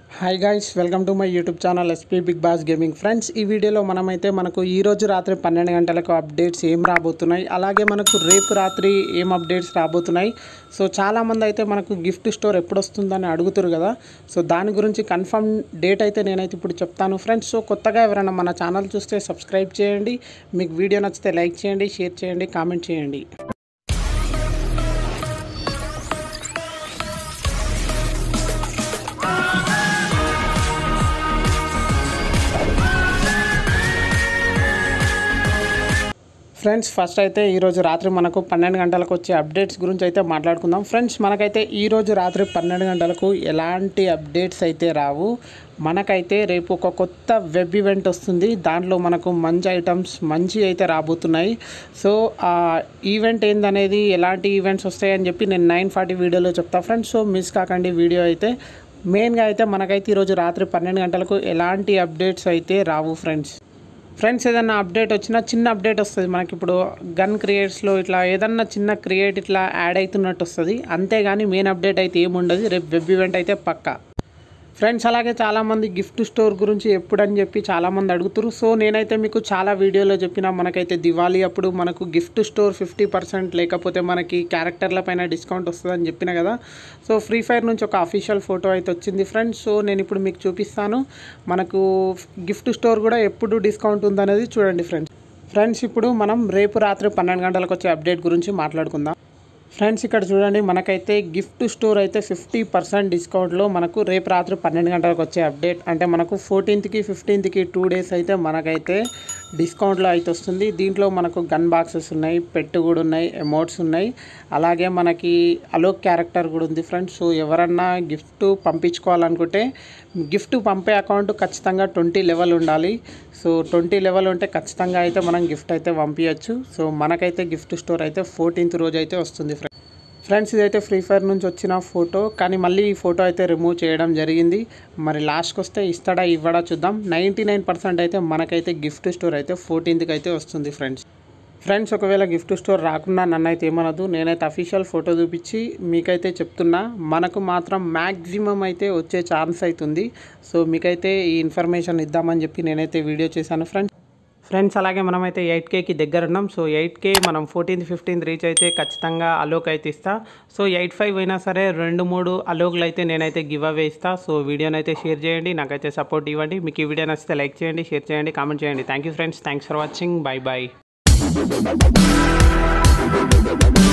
Hi guys, welcome to my YouTube channel SP big boss gaming. Friends, ఈ వీడియోలో మనమైతే మనకు ఈ రోజు రాత్రి 12 గంటలకు అప్డేట్స్ ఏం రాబోతున్నాయి, అలాగే మనకు రేపు రాత్రి ఏం అప్డేట్స్ రాబోతున్నాయి. సో చాలామంది అయితే మనకు గిఫ్ట్ స్టోర్ ఎప్పుడు వస్తుందని అడుగుతారు కదా. సో దాని గురించి కన్ఫర్మ్ డేట్ అయితే నేనైతే ఇప్పుడు చెప్తాను ఫ్రెండ్స్. సో కొత్తగా ఎవరైనా మన ఛానల్ చూస్తే సబ్స్క్రైబ్ చేయండి, మీకు వీడియో నచ్చితే లైక్ చేయండి, షేర్ చేయండి, కామెంట్ చేయండి. ఫ్రెండ్స్, ఫస్ట్ అయితే ఈరోజు రాత్రి మనకు 12 గంటలకు వచ్చే అప్డేట్స్ గురించి అయితే మాట్లాడుకుందాం. ఫ్రెండ్స్, మనకైతే ఈరోజు రాత్రి 12 గంటలకు ఎలాంటి అప్డేట్స్ అయితే రావు. మనకైతే రేపు ఒక కొత్త వెబ్ ఈవెంట్ వస్తుంది. దాంట్లో మనకు మంచి ఐటమ్స్ మంచి అయితే రాబోతున్నాయి. సో ఆ ఈవెంట్ ఏందనేది, ఎలాంటి ఈవెంట్స్ వస్తాయని చెప్పి నేను 9:40 వీడియోలో చెప్తాను ఫ్రెండ్స్. సో మిస్ కాకండి వీడియో అయితే. మెయిన్గా అయితే మనకైతే ఈరోజు రాత్రి 12 గంటలకు ఎలాంటి అప్డేట్స్ అయితే రావు ఫ్రెండ్స్. ఏదన్నా అప్డేట్ వచ్చినా చిన్న అప్డేట్ వస్తుంది మనకి. ఇప్పుడు గన్ క్రియేట్స్లో ఇట్లా ఏదన్నా చిన్న క్రియేట్ ఇట్లా యాడ్ అవుతున్నట్టు వస్తుంది, అంతేగాని మెయిన్ అప్డేట్ అయితే ఏముండదు. రేపు వెబ్ ఈవెంట్ అయితే పక్కా ఫ్రెండ్స్. అలాగే చాలామంది గిఫ్ట్ స్టోర్ గురించి ఎప్పుడని చెప్పి చాలామంది అడుగుతారు. సో నేనైతే మీకు చాలా వీడియోలో చెప్పిన, మనకైతే దివాళీ అప్పుడు మనకు గిఫ్ట్ స్టోర్ 50% లేకపోతే మనకి క్యారెక్టర్ల పైన డిస్కౌంట్ వస్తుందని చెప్పిన కదా. సో ఫ్రీ ఫైర్ నుంచి ఒక అఫీషియల్ ఫోటో అయితే వచ్చింది ఫ్రెండ్స్. సో నేను ఇప్పుడు మీకు చూపిస్తాను, మనకు గిఫ్ట్ స్టోర్ కూడా ఎప్పుడు డిస్కౌంట్ ఉందనేది చూడండి ఫ్రెండ్స్. ఇప్పుడు మనం రేపు రాత్రి 12 గంటలకు వచ్చే అప్డేట్ గురించి మాట్లాడుకుందాం. ఫ్రెండ్స్, ఇక్కడ చూడండి, మనకైతే గిఫ్ట్ స్టోర్ అయితే 50% డిస్కౌంట్లో మనకు రేపు రాత్రి 12 గంటలకు వచ్చే అప్డేట్. అంటే మనకు 14th, 15th 2 days అయితే మనకైతే డిస్కౌంట్లో అయితే వస్తుంది. దీంట్లో మనకు గన్ బాక్సెస్ ఉన్నాయి, పెట్టు కూడా ఉన్నాయి, ఎమోట్స్ ఉన్నాయి, అలాగే మనకి అలోక్ క్యారెక్టర్ కూడా ఉంది ఫ్రెండ్స్. సో ఎవరన్నా గిఫ్ట్ పంపించుకోవాలనుకుంటే గిఫ్ట్ పంపే అకౌంట్ ఖచ్చితంగా 20 లెవెల్ ఉండాలి. సో 20 లెవెల్ ఉంటే ఖచ్చితంగా అయితే మనం గిఫ్ట్ అయితే పంపించచ్చు. సో మనకైతే గిఫ్ట్ స్టోర్ అయితే 14th రోజు అయితే వస్తుంది ఫ్రెండ్స్. ఇదైతే ఫ్రీ ఫైర్ నుంచి వచ్చిన ఫోటో, కానీ మళ్ళీ ఈ ఫోటో అయితే రిమూవ్ చేయడం జరిగింది. మరి లాస్ట్కి వస్తే ఇస్తాడా ఇవ్వడా చూద్దాం. 99% అయితే మనకైతే గిఫ్ట్ స్టోర్ అయితే 14th అయితే వస్తుంది ఫ్రెండ్స్. ఒకవేళ గిఫ్ట్ స్టోర్ రాకుండా నన్ను అయితే ఏమనదు, నేనైతే అఫీషియల్ ఫోటో చూపించి మీకైతే చెప్తున్నా. మనకు మాత్రం మ్యాక్సిమం అయితే వచ్చే ఛాన్స్ అవుతుంది. సో మీకైతే ఈ ఇన్ఫర్మేషన్ ఇద్దామని చెప్పి నేనైతే వీడియో చేశాను ఫ్రెండ్స్. అలాగే మనమైతే 8Kకి దగ్గర ఉన్నాం. సో 8K మనం 14th, 15th రీచ్ అయితే ఖచ్చితంగా అలోక్ అయితే ఇస్తా. సో 85 అయినా సరే 2-3 అలోక్లు అయితే నేనైతే గివ్ అవే ఇస్తా. సో వీడియోని అయితే షేర్ చేయండి, నాకైతే సపోర్ట్ ఇవ్వండి. మీకు ఈ వీడియో నచ్చితే లైక్ చేయండి, షేర్ చేయండి, కామెంట్ చేయండి. Thank you friends, thanks for watching, bye bye.